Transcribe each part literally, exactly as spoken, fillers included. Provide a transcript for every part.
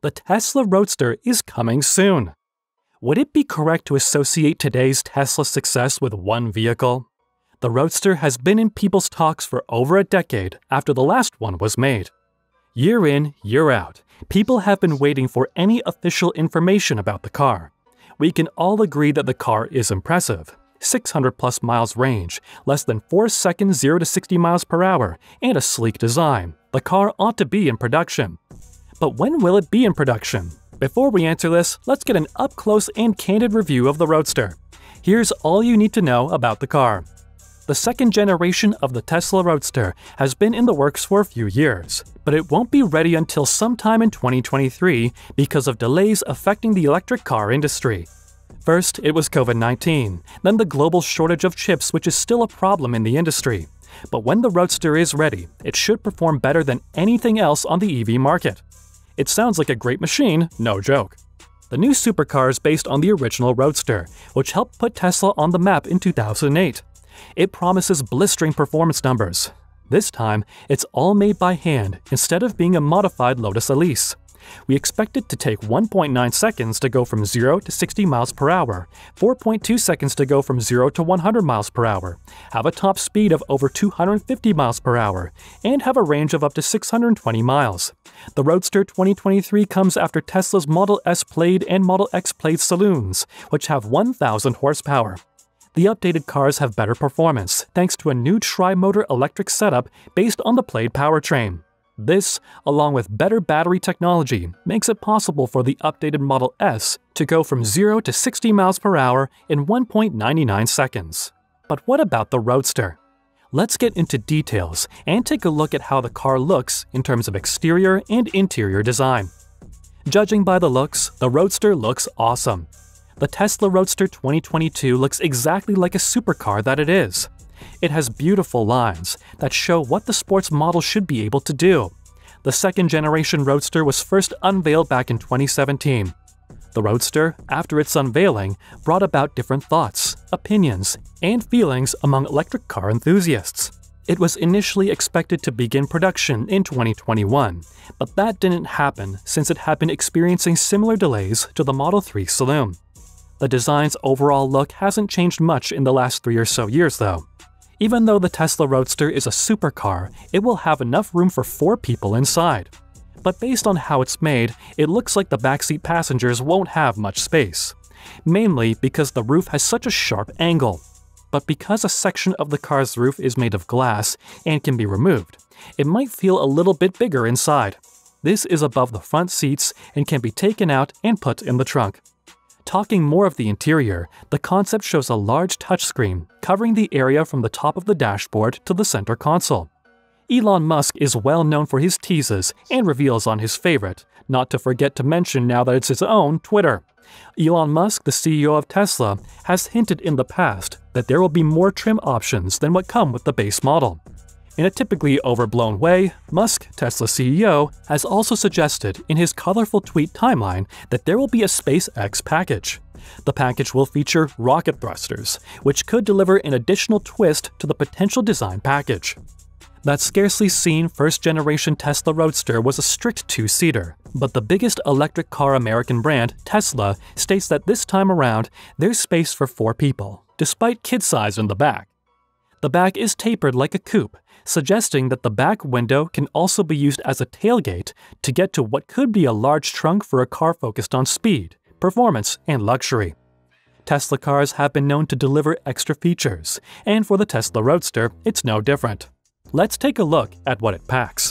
The Tesla Roadster is coming soon. Would it be correct to associate today's Tesla success with one vehicle? The Roadster has been in people's talks for over a decade after the last one was made. Year in, year out, people have been waiting for any official information about the car. We can all agree that the car is impressive. six hundred plus miles range, less than four seconds zero to sixty miles per hour, and a sleek design. The car ought to be in production. But when will it be in production? Before we answer this, let's get an up-close and candid review of the Roadster. Here's all you need to know about the car. The second generation of the Tesla Roadster has been in the works for a few years, but it won't be ready until sometime in twenty twenty-three because of delays affecting the electric car industry. First, it was COVID nineteen, then the global shortage of chips, which is still a problem in the industry. But when the Roadster is ready, it should perform better than anything else on the E V market. It sounds like a great machine, no joke. The new supercar is based on the original Roadster, which helped put Tesla on the map in two thousand eight. It promises blistering performance numbers. This time, it's all made by hand instead of being a modified Lotus Elise. We expect it to take one point nine seconds to go from zero to sixty miles per hour, four point two seconds to go from zero to one hundred miles per hour, have a top speed of over two hundred fifty miles per hour, and have a range of up to six hundred twenty miles. The Roadster twenty twenty-three comes after Tesla's Model S Plaid and Model X Plaid saloons, which have one thousand horsepower. The updated cars have better performance thanks to a new tri-motor electric setup based on the Plaid powertrain. This, along with better battery technology, makes it possible for the updated Model S to go from zero to sixty miles per hour in one point nine nine seconds. But what about the Roadster? Let's get into details and take a look at how the car looks in terms of exterior and interior design. Judging by the looks, the Roadster looks awesome. The Tesla Roadster twenty twenty-two looks exactly like a supercar that it is. It has beautiful lines that show what the sports model should be able to do. The second generation Roadster was first unveiled back in twenty seventeen. The Roadster, after its unveiling, brought about different thoughts, opinions, and feelings among electric car enthusiasts. It was initially expected to begin production in twenty twenty-one, but that didn't happen since it had been experiencing similar delays to the Model three saloon. The design's overall look hasn't changed much in the last three or so years though. Even though the Tesla Roadster is a supercar, it will have enough room for four people inside. But based on how it's made, it looks like the backseat passengers won't have much space. Mainly because the roof has such a sharp angle. But because a section of the car's roof is made of glass and can be removed, it might feel a little bit bigger inside. This is above the front seats and can be taken out and put in the trunk. Talking more of the interior, the concept shows a large touchscreen covering the area from the top of the dashboard to the center console. Elon Musk is well known for his teases and reveals on his favorite, not to forget to mention now that it's his own, Twitter. Elon Musk, the C E O of Tesla, has hinted in the past that there will be more trim options than what come with the base model. In a typically overblown way, Musk, Tesla C E O, has also suggested in his colorful tweet timeline that there will be a SpaceX package. The package will feature rocket thrusters, which could deliver an additional twist to the potential design package. That scarcely seen first-generation Tesla Roadster was a strict two-seater, but the biggest electric car American brand, Tesla, states that this time around, there's space for four people, despite kid size in the back. The back is tapered like a coupe, suggesting that the back window can also be used as a tailgate to get to what could be a large trunk for a car focused on speed, performance, and luxury. Tesla cars have been known to deliver extra features, and for the Tesla Roadster, it's no different. Let's take a look at what it packs.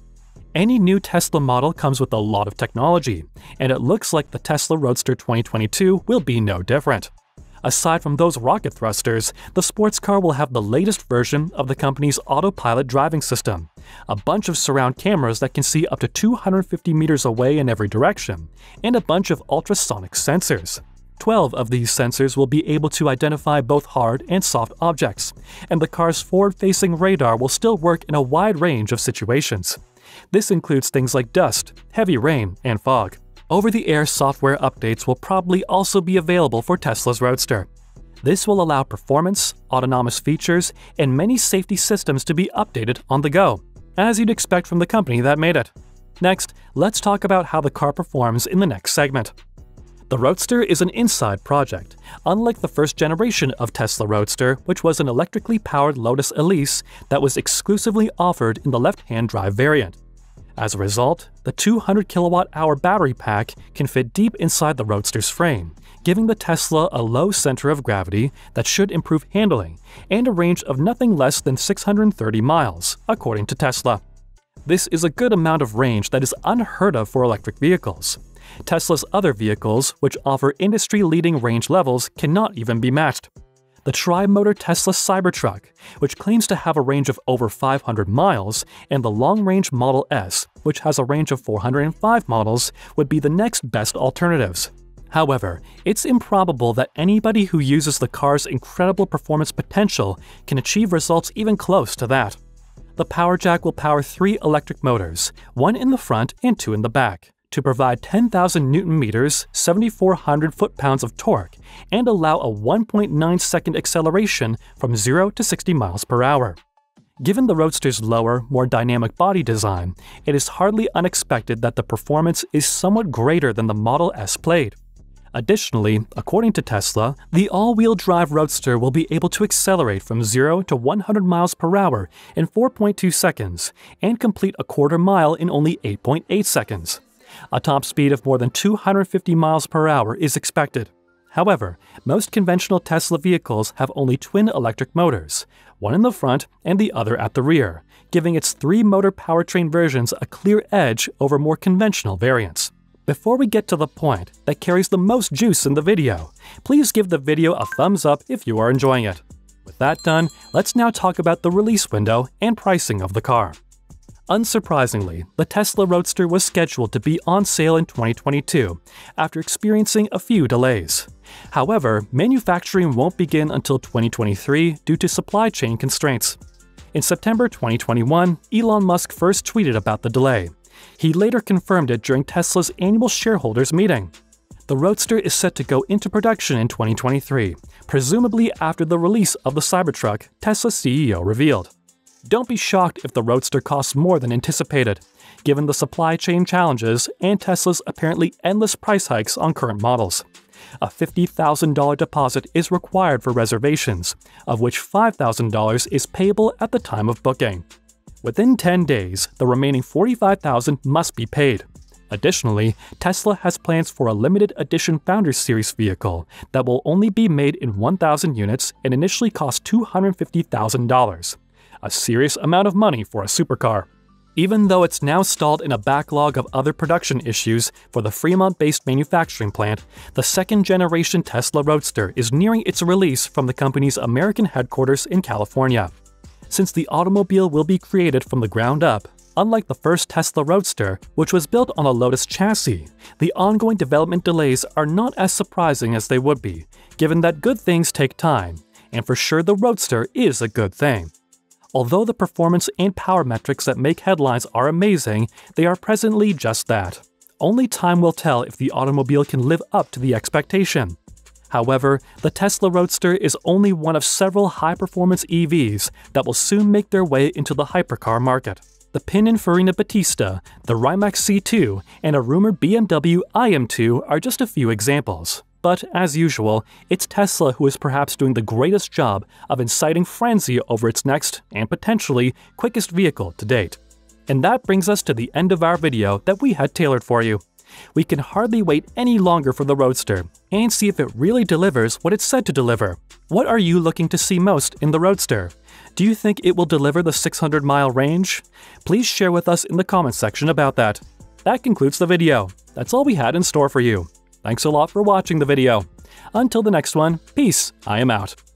Any new Tesla model comes with a lot of technology, and it looks like the Tesla Roadster twenty twenty-two will be no different. Aside from those rocket thrusters, the sports car will have the latest version of the company's autopilot driving system, a bunch of surround cameras that can see up to two hundred fifty meters away in every direction, and a bunch of ultrasonic sensors. twelve of these sensors will be able to identify both hard and soft objects, and the car's forward-facing radar will still work in a wide range of situations. This includes things like dust, heavy rain, and fog. Over-the-air software updates will probably also be available for Tesla's Roadster. This will allow performance, autonomous features, and many safety systems to be updated on the go, as you'd expect from the company that made it. Next, let's talk about how the car performs in the next segment. The Roadster is an inside project, unlike the first generation of Tesla Roadster, which was an electrically powered Lotus Elise that was exclusively offered in the left-hand drive variant. As a result, the two hundred kilowatt hour battery pack can fit deep inside the Roadster's frame, giving the Tesla a low center of gravity that should improve handling and a range of nothing less than six hundred thirty miles, according to Tesla. This is a good amount of range that is unheard of for electric vehicles. Tesla's other vehicles, which offer industry-leading range levels, cannot even be matched. The tri-motor Tesla Cybertruck, which claims to have a range of over five hundred miles, and the long-range Model S, which has a range of four hundred five miles, would be the next best alternatives. However, it's improbable that anybody who uses the car's incredible performance potential can achieve results even close to that. The power jack will power three electric motors, one in the front and two in the back, to provide ten thousand newton meters, seven thousand four hundred foot-pounds of torque, and allow a one point nine second acceleration from zero to sixty miles per hour. Given the Roadster's lower, more dynamic body design, it is hardly unexpected that the performance is somewhat greater than the Model S Plaid. Additionally, according to Tesla, the all-wheel drive Roadster will be able to accelerate from zero to one hundred miles per hour in four point two seconds and complete a quarter mile in only eight point eight seconds. A top speed of more than two hundred fifty miles per hour is expected. However, most conventional Tesla vehicles have only twin electric motors, one in the front and the other at the rear, giving its three-motor powertrain versions a clear edge over more conventional variants. Before we get to the point that carries the most juice in the video, please give the video a thumbs up if you are enjoying it. With that done, let's now talk about the release window and pricing of the car. Unsurprisingly, the Tesla Roadster was scheduled to be on sale in twenty twenty-two, after experiencing a few delays. However, manufacturing won't begin until twenty twenty-three due to supply chain constraints. In September twenty twenty-one, Elon Musk first tweeted about the delay. He later confirmed it during Tesla's annual shareholders meeting. The Roadster is set to go into production in twenty twenty-three, presumably after the release of the Cybertruck, Tesla's C E O revealed. Don't be shocked if the Roadster costs more than anticipated, given the supply chain challenges and Tesla's apparently endless price hikes on current models. A fifty thousand dollar deposit is required for reservations, of which five thousand dollars is payable at the time of booking. Within ten days, the remaining forty-five thousand dollars must be paid. Additionally, Tesla has plans for a limited edition Founders Series vehicle that will only be made in one thousand units and initially cost two hundred fifty thousand dollars. A serious amount of money for a supercar. Even though it's now stalled in a backlog of other production issues for the Fremont-based manufacturing plant, the second-generation Tesla Roadster is nearing its release from the company's American headquarters in California. Since the automobile will be created from the ground up, unlike the first Tesla Roadster, which was built on a Lotus chassis, the ongoing development delays are not as surprising as they would be, given that good things take time, and for sure the Roadster is a good thing. Although the performance and power metrics that make headlines are amazing, they are presently just that. Only time will tell if the automobile can live up to the expectation. However, the Tesla Roadster is only one of several high-performance E Vs that will soon make their way into the hypercar market. The Pininfarina Battista, the Rimac C two, and a rumored B M W i M two are just a few examples. But, as usual, it's Tesla who is perhaps doing the greatest job of inciting frenzy over its next, and potentially, quickest vehicle to date. And that brings us to the end of our video that we had tailored for you. We can hardly wait any longer for the Roadster, and see if it really delivers what it's said to deliver. What are you looking to see most in the Roadster? Do you think it will deliver the six hundred mile range? Please share with us in the comments section about that. That concludes the video. That's all we had in store for you. Thanks a lot for watching the video. Until the next one, peace, I am out.